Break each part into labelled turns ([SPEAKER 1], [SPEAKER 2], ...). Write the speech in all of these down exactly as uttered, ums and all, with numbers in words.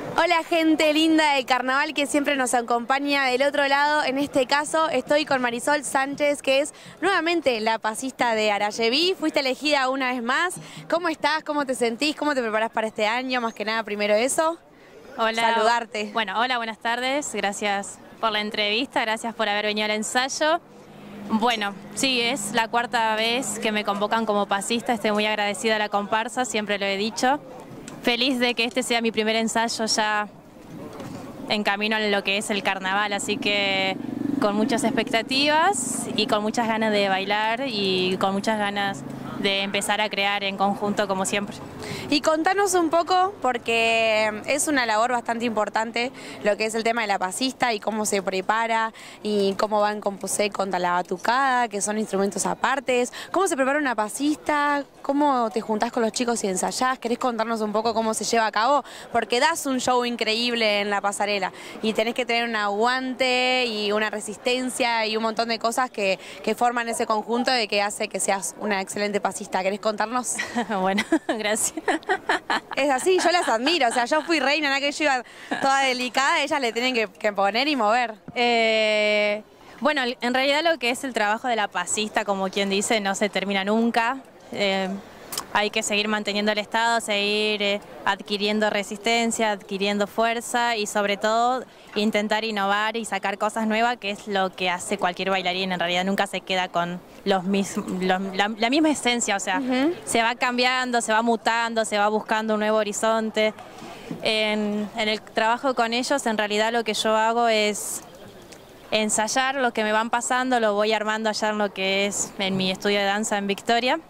[SPEAKER 1] Hola gente linda de carnaval que siempre nos acompaña del otro lado. En este caso estoy con Marisol Sánchez, que es nuevamente la pasista de Arayeví. Fuiste elegida una vez más. ¿Cómo estás? ¿Cómo te sentís? ¿Cómo te preparás para este año? Más que nada, primero eso.
[SPEAKER 2] Hola.
[SPEAKER 1] Saludarte.
[SPEAKER 2] Bueno, hola, buenas tardes. Gracias por la entrevista, gracias por haber venido al ensayo. Bueno, sí, es la cuarta vez que me convocan como pasista. Estoy muy agradecida a la comparsa, siempre lo he dicho. Feliz de que este sea mi primer ensayo ya en camino a lo que es el carnaval, así que con muchas expectativas y con muchas ganas de bailar y con muchas ganas de empezar a crear en conjunto como siempre.
[SPEAKER 1] Y contanos un poco, porque es una labor bastante importante lo que es el tema de la pasista y cómo se prepara y cómo va en compusé contra la batucada, que son instrumentos apartes. ¿Cómo se prepara una pasista? ¿Cómo te juntás con los chicos y ensayás? ¿Querés contarnos un poco cómo se lleva a cabo? Porque das un show increíble en la pasarela y tenés que tener un aguante y una resistencia y un montón de cosas que, que forman ese conjunto de que hace que seas una excelente pasista. ¿Querés contarnos?
[SPEAKER 2] Bueno, gracias.
[SPEAKER 1] Es así, yo las admiro, o sea, yo fui reina, en aquella iba toda delicada, ellas le tienen que, que poner y mover.
[SPEAKER 2] Eh, bueno, en realidad lo que es el trabajo de la pasista, como quien dice, no se termina nunca. Eh, hay que seguir manteniendo el estado, seguir eh, adquiriendo resistencia, adquiriendo fuerza y sobre todo intentar innovar y sacar cosas nuevas, que es lo que hace cualquier bailarín. En realidad nunca se queda con los mismos, los, la, la misma esencia, o sea, uh-huh. se va cambiando, se va mutando, se va buscando un nuevo horizonte. En, en el trabajo con ellos, en realidad lo que yo hago es ensayar lo que me van pasando, lo voy armando allá en lo que es en mi estudio de danza en Victoria.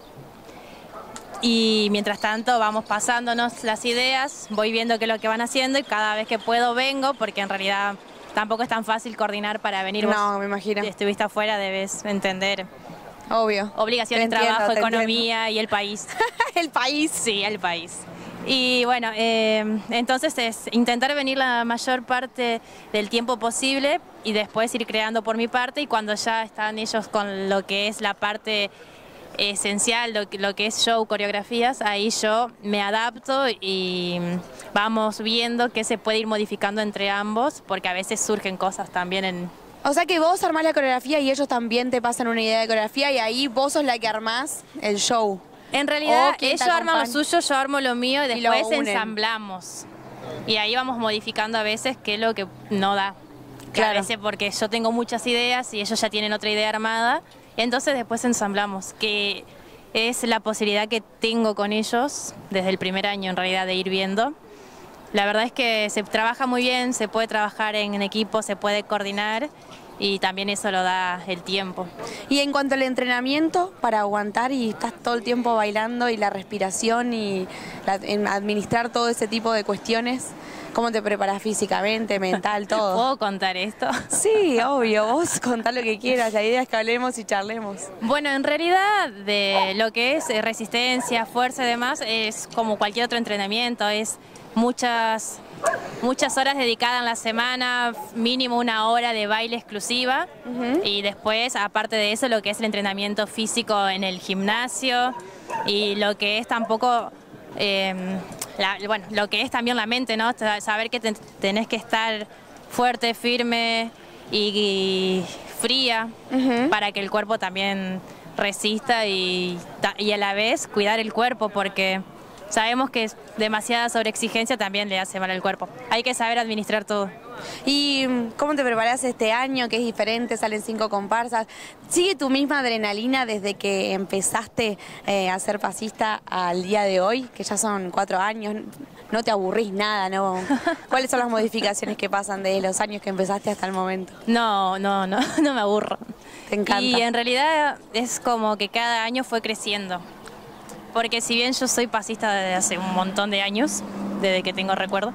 [SPEAKER 2] Y mientras tanto vamos pasándonos las ideas, voy viendo qué es lo que van haciendo y cada vez que puedo vengo, porque en realidad tampoco es tan fácil coordinar para venir.
[SPEAKER 1] No,
[SPEAKER 2] vos,
[SPEAKER 1] me imagino.
[SPEAKER 2] Si estuviste afuera debes entender.
[SPEAKER 1] Obvio.
[SPEAKER 2] Obligaciones, trabajo, economía y el país.
[SPEAKER 1] El país.
[SPEAKER 2] Sí, el país. Y bueno, eh, entonces es intentar venir la mayor parte del tiempo posible y después ir creando por mi parte, y cuando ya están ellos con lo que es la parte esencial, lo que, lo que es show, coreografías, ahí yo me adapto y vamos viendo qué se puede ir modificando entre ambos, porque a veces surgen cosas también en...
[SPEAKER 1] O sea que vos armás la coreografía y ellos también te pasan una idea de coreografía y ahí vos sos la que armás el show.
[SPEAKER 2] En realidad ellos arman lo suyo, yo armo lo mío y después
[SPEAKER 1] y
[SPEAKER 2] ensamblamos. Y ahí vamos modificando a veces qué es lo que no da. Claro. A veces porque yo tengo muchas ideas y ellos ya tienen otra idea armada. Entonces después ensamblamos, que es la posibilidad que tengo con ellos desde el primer año en realidad de ir viendo. La verdad es que se trabaja muy bien, se puede trabajar en equipo, se puede coordinar y también eso lo da el tiempo.
[SPEAKER 1] Y en cuanto al entrenamiento para aguantar y estás todo el tiempo bailando y la respiración y la, en administrar todo ese tipo de cuestiones, ¿cómo te preparas físicamente, mental, todo?
[SPEAKER 2] ¿Puedo contar esto?
[SPEAKER 1] Sí, obvio, vos contá lo que quieras, la idea es que hablemos y charlemos.
[SPEAKER 2] Bueno, en realidad de lo que es resistencia, fuerza y demás, es como cualquier otro entrenamiento, es muchas, muchas horas dedicadas en la semana, mínimo una hora de baile exclusiva, uh-huh. y después, aparte de eso, lo que es el entrenamiento físico en el gimnasio y lo que es tampoco... Eh, La, bueno, lo que es también la mente, ¿no? Saber que te, tenés que estar fuerte, firme y, y fría, uh-huh. para que el cuerpo también resista y, y a la vez cuidar el cuerpo, porque sabemos que demasiada sobreexigencia también le hace mal al cuerpo. Hay que saber administrar todo.
[SPEAKER 1] ¿Y cómo te preparás este año, que es diferente? Salen cinco comparsas. ¿Sigue tu misma adrenalina desde que empezaste eh, a ser pasista al día de hoy, que ya son cuatro años? ¿No te aburrís nada, no? ¿Cuáles son las modificaciones que pasan de los años que empezaste hasta el momento?
[SPEAKER 2] No, no, no, no me aburro.
[SPEAKER 1] Te encanta.
[SPEAKER 2] Y en realidad es como que cada año fue creciendo. Porque si bien yo soy pasista desde hace un montón de años, desde que tengo recuerdo,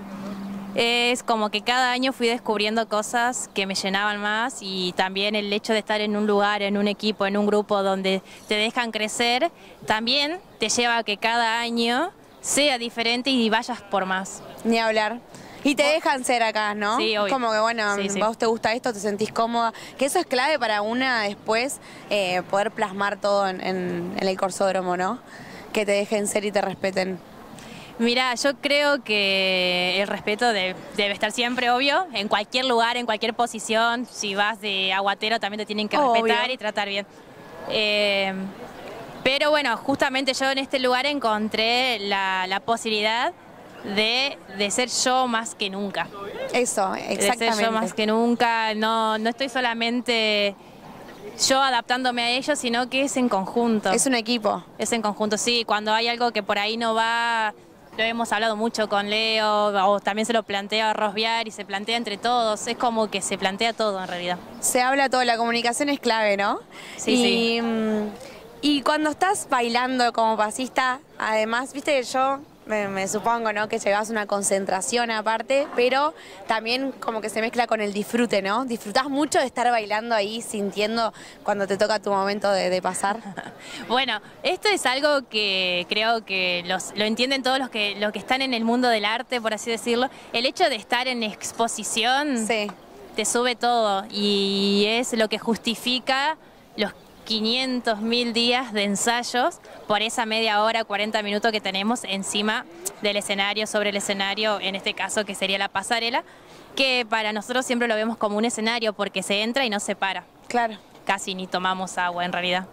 [SPEAKER 2] es como que cada año fui descubriendo cosas que me llenaban más, y también el hecho de estar en un lugar, en un equipo, en un grupo donde te dejan crecer, también te lleva a que cada año sea diferente y vayas por más.
[SPEAKER 1] Ni hablar. Y te dejan ser acá, ¿no?
[SPEAKER 2] Sí, obvio.
[SPEAKER 1] Como que, bueno,
[SPEAKER 2] sí, sí.
[SPEAKER 1] vos te gusta esto, te sentís cómoda. Que eso es clave para una después eh, poder plasmar todo en, en, en el corsódromo, ¿no? Que te dejen ser y te respeten.
[SPEAKER 2] Mira, yo creo que el respeto de, debe estar siempre, obvio, en cualquier lugar, en cualquier posición. Si vas de aguatero también te tienen que
[SPEAKER 1] Obvio.
[SPEAKER 2] respetar y tratar bien. Eh, pero bueno, justamente yo en este lugar encontré la, la posibilidad de, de ser yo más que nunca.
[SPEAKER 1] Eso, exactamente.
[SPEAKER 2] De ser yo más que nunca. No, no estoy solamente yo adaptándome a ellos, sino que es en conjunto.
[SPEAKER 1] Es un equipo.
[SPEAKER 2] Es en conjunto, sí. Cuando hay algo que por ahí no va, lo hemos hablado mucho con Leo, o también se lo plantea a Rosviar y se plantea entre todos. Es como que se plantea todo en realidad.
[SPEAKER 1] Se habla todo, la comunicación es clave, ¿no?
[SPEAKER 2] Sí,
[SPEAKER 1] y,
[SPEAKER 2] sí.
[SPEAKER 1] Y cuando estás bailando como pasista, además, viste que yo me, me supongo, ¿no?, que llevas una concentración aparte, pero también como que se mezcla con el disfrute, ¿no? Disfrutás mucho de estar bailando ahí, sintiendo cuando te toca tu momento de, de pasar.
[SPEAKER 2] Bueno, esto es algo que creo que los, lo entienden todos los que, los que están en el mundo del arte, por así decirlo. El hecho de estar en exposición
[SPEAKER 1] Sí.
[SPEAKER 2] te sube todo y es lo que justifica los quinientos mil días de ensayos por esa media hora, cuarenta minutos que tenemos encima del escenario, sobre el escenario, en este caso que sería la pasarela, que para nosotros siempre lo vemos como un escenario porque se entra y no se para.
[SPEAKER 1] Claro.
[SPEAKER 2] Casi ni tomamos agua en realidad.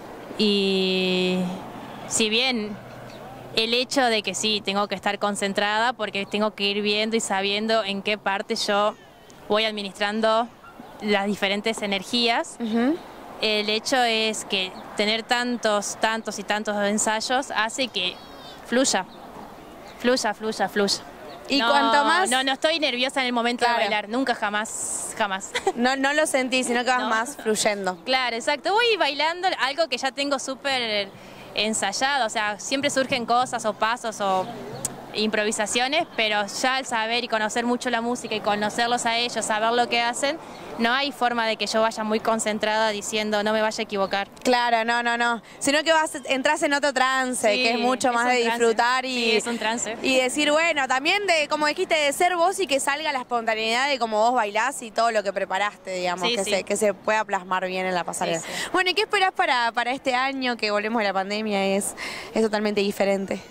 [SPEAKER 2] Y si bien el hecho de que sí, tengo que estar concentrada porque tengo que ir viendo y sabiendo en qué parte yo voy administrando las diferentes energías,
[SPEAKER 1] Uh-huh.
[SPEAKER 2] el hecho es que tener tantos, tantos y tantos ensayos hace que fluya, fluya, fluya, fluya.
[SPEAKER 1] Y
[SPEAKER 2] no,
[SPEAKER 1] cuanto más...
[SPEAKER 2] No, no estoy nerviosa en el momento
[SPEAKER 1] Claro.
[SPEAKER 2] de bailar, nunca, jamás, jamás.
[SPEAKER 1] No, no lo sentís, sino que vas
[SPEAKER 2] No.
[SPEAKER 1] más fluyendo.
[SPEAKER 2] Claro, exacto. Voy bailando algo que ya tengo súper ensayado, o sea, siempre surgen cosas o pasos o improvisaciones, pero ya al saber y conocer mucho la música y conocerlos a ellos, saber lo que hacen, no hay forma de que yo vaya muy concentrada diciendo no me vaya a equivocar.
[SPEAKER 1] Claro, no, no, no. Sino que vas, entras en otro trance,
[SPEAKER 2] Sí,
[SPEAKER 1] que es mucho
[SPEAKER 2] es
[SPEAKER 1] más
[SPEAKER 2] un
[SPEAKER 1] de
[SPEAKER 2] trance.
[SPEAKER 1] disfrutar y,
[SPEAKER 2] Sí, es un trance.
[SPEAKER 1] y decir, bueno, también de, como dijiste, de ser vos y que salga la espontaneidad de cómo vos bailás y todo lo que preparaste, digamos,
[SPEAKER 2] Sí,
[SPEAKER 1] que,
[SPEAKER 2] sí.
[SPEAKER 1] Se, que se pueda plasmar bien en la pasarela.
[SPEAKER 2] Sí, sí.
[SPEAKER 1] Bueno, ¿y qué esperás para, para este año que volvemos de la pandemia? Es, es totalmente diferente.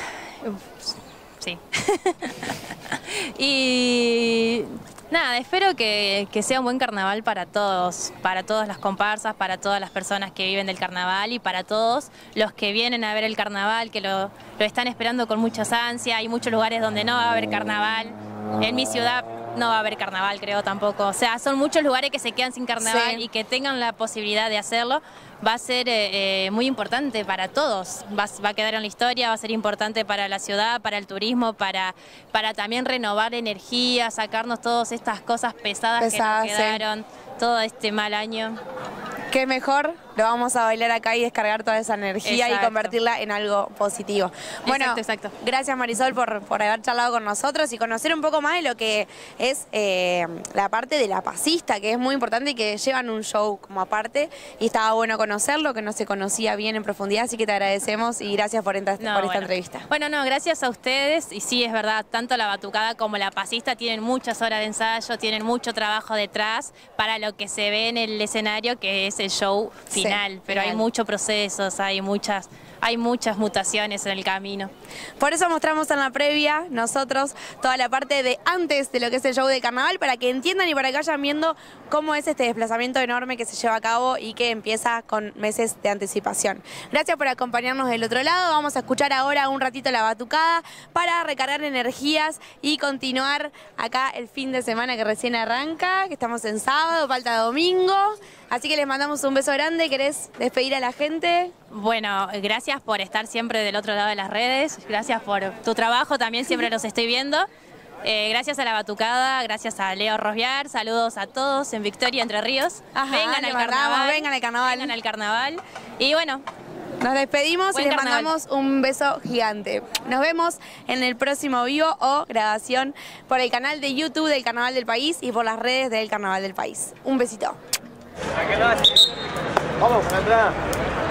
[SPEAKER 2] Sí. Y nada, espero que, que sea un buen carnaval para todos, para todas las comparsas, para todas las personas que viven del carnaval y para todos los que vienen a ver el carnaval, que lo, lo están esperando con muchas ansias. Hay muchos lugares donde no va a haber carnaval. En mi ciudad no va a haber carnaval, creo tampoco. O sea, son muchos lugares que se quedan sin carnaval
[SPEAKER 1] Sí.
[SPEAKER 2] y que tengan la posibilidad de hacerlo. Va a ser eh, eh, muy importante para todos, va, va a quedar en la historia, va a ser importante para la ciudad, para el turismo, para, para también renovar energía, sacarnos todas estas cosas pesadas,
[SPEAKER 1] Pesadas,
[SPEAKER 2] que
[SPEAKER 1] sí.
[SPEAKER 2] nos quedaron todo este mal año.
[SPEAKER 1] Qué mejor, lo vamos a bailar acá y descargar toda esa energía
[SPEAKER 2] Exacto.
[SPEAKER 1] y convertirla en algo positivo. Bueno,
[SPEAKER 2] Exacto, exacto.
[SPEAKER 1] gracias Marisol por, por haber charlado con nosotros y conocer un poco más de lo que es eh, la parte de la pasista, que es muy importante y que llevan un show como aparte. Y estaba bueno conocerlo, que no se conocía bien en profundidad, así que te agradecemos y gracias por, entrar,
[SPEAKER 2] No,
[SPEAKER 1] por esta
[SPEAKER 2] bueno.
[SPEAKER 1] entrevista.
[SPEAKER 2] Bueno, no, gracias a ustedes. Y sí, es verdad, tanto la batucada como la pasista tienen muchas horas de ensayo, tienen mucho trabajo detrás para lo que se ve en el escenario, que es el show final.
[SPEAKER 1] Sí,
[SPEAKER 2] Pero
[SPEAKER 1] final.
[SPEAKER 2] hay muchos procesos, hay muchas, hay muchas mutaciones en el camino.
[SPEAKER 1] Por eso mostramos en la previa nosotros toda la parte de antes de lo que es el show de carnaval, para que entiendan y para que vayan viendo cómo es este desplazamiento enorme que se lleva a cabo y que empieza con meses de anticipación. Gracias por acompañarnos del otro lado. Vamos a escuchar ahora un ratito la batucada para recargar energías y continuar acá el fin de semana que recién arranca, que estamos en sábado, falta domingo. Así que les mandamos un beso grande. ¿Querés despedir a la gente?
[SPEAKER 2] Bueno, gracias por estar siempre del otro lado de las redes, gracias por tu trabajo, también siempre los estoy viendo. Eh, gracias a la batucada, gracias a Leo Rosviar, saludos a todos en Victoria, Entre Ríos.
[SPEAKER 1] Ajá,
[SPEAKER 2] vengan
[SPEAKER 1] le
[SPEAKER 2] al
[SPEAKER 1] mandamos,
[SPEAKER 2] carnaval,
[SPEAKER 1] vengan al carnaval.
[SPEAKER 2] vengan al carnaval. Y bueno,
[SPEAKER 1] Nos despedimos
[SPEAKER 2] Buen
[SPEAKER 1] y les
[SPEAKER 2] carnaval.
[SPEAKER 1] mandamos un beso gigante. Nos vemos en el próximo vivo o grabación por el canal de YouTube del Carnaval del País y por las redes del Carnaval del País. Un besito.
[SPEAKER 3] Vamos, con la entrada.